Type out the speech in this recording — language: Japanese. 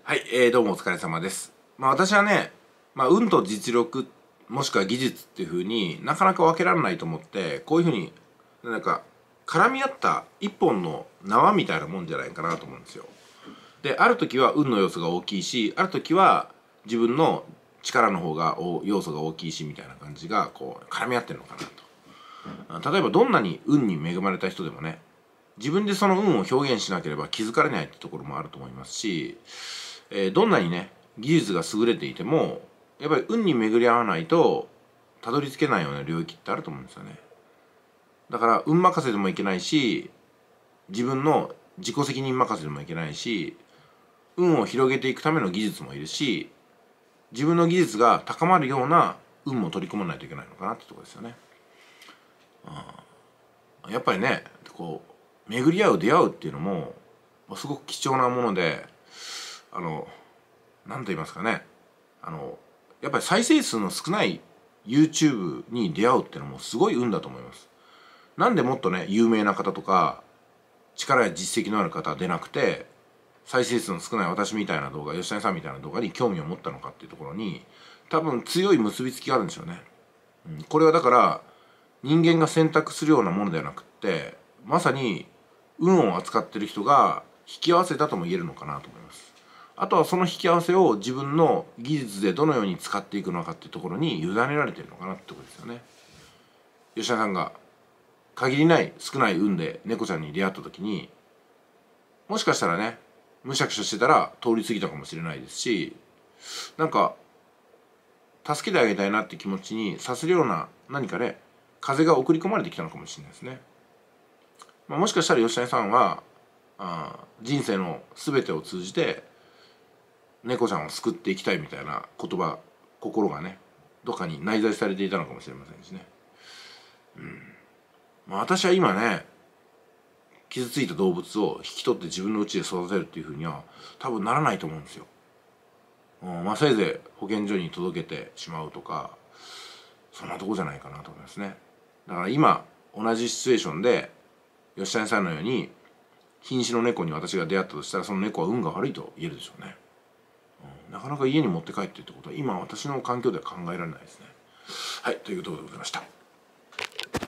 はい、どうもお疲れ様です。私はね、運と実力もしくは技術っていう風になかなか分けられないと思って、こういう風になんか絡み合った一本の縄みたいなもんじゃないかなと思うんですよ。で、ある時は運の要素が大きいし、ある時は自分の力の方が要素が大きいしみたいな感じがこう絡み合ってるのかなと。例えばどんなに運に恵まれた人でもね、自分でその運を表現しなければ気づかれないってところもあると思いますし、どんなにね技術が優れていてもやっぱり運に巡り合わないとたどり着けないような領域ってあると思うんですよね。だから運任せでもいけないし、自分の自己責任任せでもいけないし、運を広げていくための技術もいるし、自分の技術が高まるような運も取り込まないといけないのかなってところですよね。やっぱりねこう巡り合う出会うっていうのもすごく貴重なもので、何と言いますかね、やっぱり再生数の少ない YouTube に出会うっていうのもすごい運だと思います。なんでもっとね有名な方とか力や実績のある方は出なくて、再生数の少ない私みたいな動画、吉谷さんみたいな動画に興味を持ったのかっていうところに多分強い結びつきがあるんでしょうね。これはだから人間が選択するようなものではなくって、まさに運を扱ってる人が引き合わせたとも言えるのかなと思います。あとはその引き合わせを自分の技術でどのように使っていくのかっていうところに委ねられてるのかなってところですよね。吉田さんが限りない少ない運で猫ちゃんに出会った時に、もしかしたらねむしゃくしゃしてたら通り過ぎたかもしれないですし、なんか助けてあげたいなって気持ちにさせるような何かね風が送り込まれてきたのかもしれないですね。もしかしたら吉谷さんは人生の全てを通じて猫ちゃんを救っていきたいみたいな言葉、心がねどっかに内在されていたのかもしれませんしね。私は今ね傷ついた動物を引き取って自分の家で育てるっていうふうには多分ならないと思うんですよ。せいぜい保健所に届けてしまうとか、そんなとこじゃないかなと思いますね。だから今同じシチュエーションで吉谷さんのように瀕死の猫に私が出会ったとしたら、その猫は運が悪いと言えるでしょうね。なかなか家に持って帰ってってことは今私の環境では考えられないですね。はい、ということでございました。